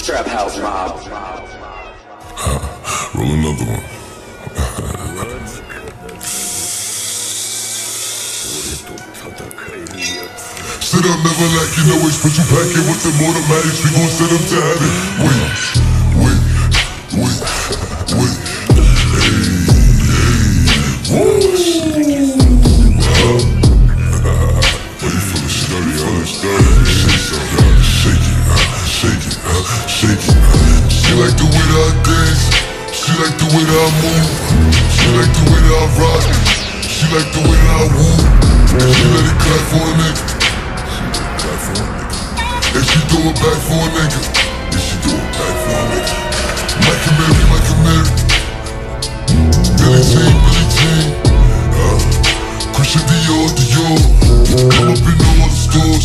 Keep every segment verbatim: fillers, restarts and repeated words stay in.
Trap House Mob. Roll another one. Sit up, never like you know it's put you back in with them automatics. We gon' set them to heaven. Wait, wait, wait, wait. Hey, hey. Woo! Wait for the study, all the study. Shake it, shake it, shake it. She like the way that I dance. She like the way that I move. She like the way that I rock. She like the way that I woo. She let it clap for a nigga. And she throw it back for a nigga. And she throw it back for a nigga. Michael Mary, Michael Mary. Billie Jean, Billie Jean. uh, Christian Dior, Dior. Come up in all the stores.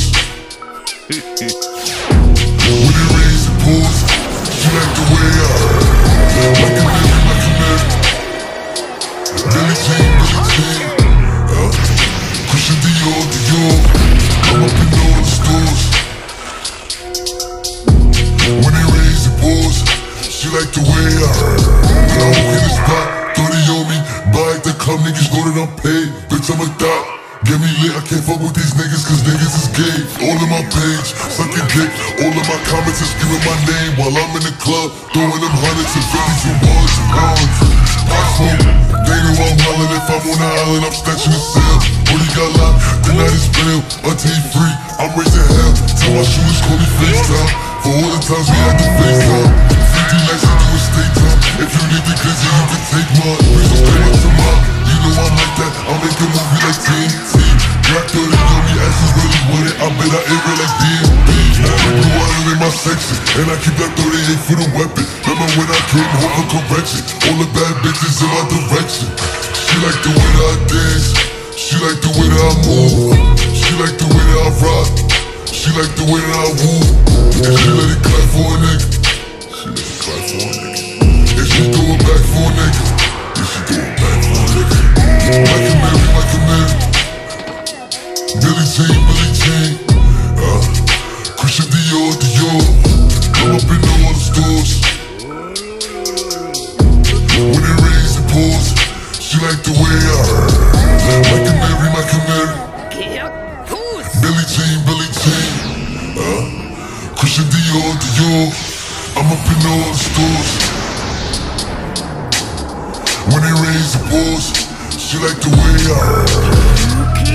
When it rains and pours, she like the way I Michael Mary, Michael Mary. Billie Jean, Billie Jean. uh, Christian Dior, Dior. Come up in all the stores. When it rains and pours, she like the way I When I walk in the spot, thirty on me. Buy at the club, niggas know that I'm paid. Bitch, I'm a thot. Get me lit, I can't fuck with these niggas cause niggas is gay. All in my page, sucking dick. All of my comments are screaming my name while I'm in the club, throwing them hundreds and fifties and ones and ones. I smoke, they know I'm wildin'. If I'm on the island, I'm snatching the cell. Brody got locked, the night is bail. Until he free, I'm raising hell. Tell my shooters call me FaceTime. For all the times we had to FaceTime. fifty nights to do a state time. If you need me crazy, you can take mine. Please don't stay up to mine. You know I'm like that, I'll make a movie like T N T. Black thirty on me, asses really want it. I bet I air it like D M B. Blue island in my section, and I keep that thirty-eight for the weapon. Remember when I came home for correction? All the bad bitches in my direction. She like the way that I dance. She like the way that I move. She like the way that I rock. She like the way that I woo. And she let it clap for a nigga. She let it clap for a nigga. And she throw it back for a nigga. And she throw it back for a nigga. Michael Mary, Michael Mary. Billie Jean, Billie Jean. uh, Christian Dior, Dior. Come up in all the stores. When it rains and pours, she like the way I Michael Mary, Michael Mary. Billie Jean, Billie Jean. uh, Christian Dior, Dior. I'm up in all the stores. When it rains and pours, she like the way I